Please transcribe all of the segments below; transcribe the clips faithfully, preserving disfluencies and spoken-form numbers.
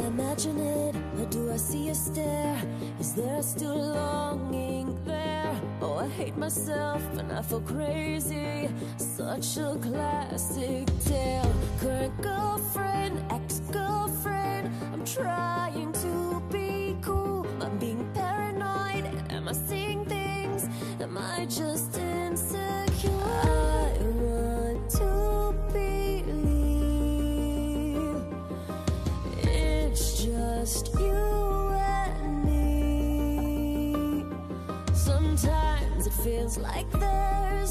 imagine it, or do I see a stare? Is there still longing there? Oh, I hate myself and I feel crazy. Such a classic tale. Current girlfriend, ex-girlfriend. I'm trying to be cool, I'm being paranoid. Am I seeing things? Am I just insecure? I want to believe it's just you and me. Sometimes it feels like there's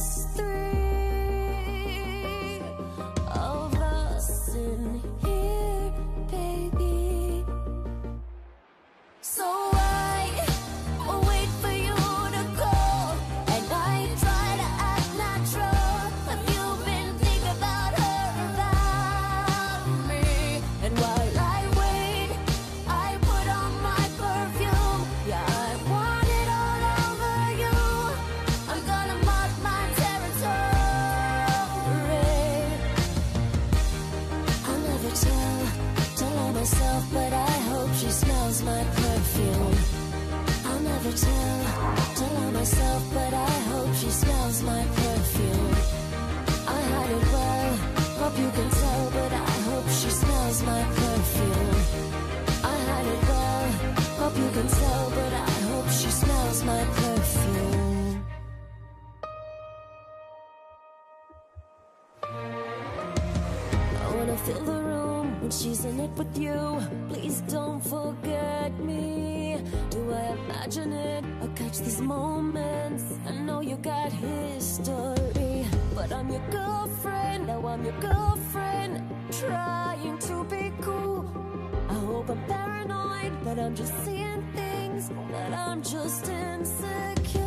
three of us in here, baby. So I wait for you to call, and I try to act natural. Have you been thinking about her, about me? And while I wait, I put on my perfume. Yeah, I want it all over you. I'm gonna mark my territory. I'll never tell, tell her myself, but I hope she smells my perfume. I'll never tell, tell her myself, but I hope she smells my perfume. I hide it well, hope you can tell, but I hope she smells my perfume. I hide it well, hope you can tell, but I hope she smells my perfume. I wanna fill the room when she's in it with you. Please don't forget me. Do I imagine it? I catch these moments. I know you got history, but I'm your girlfriend. Now I'm your girlfriend, trying to be cool. I hope I'm paranoid, but I'm just seeing things, that I'm just insecure.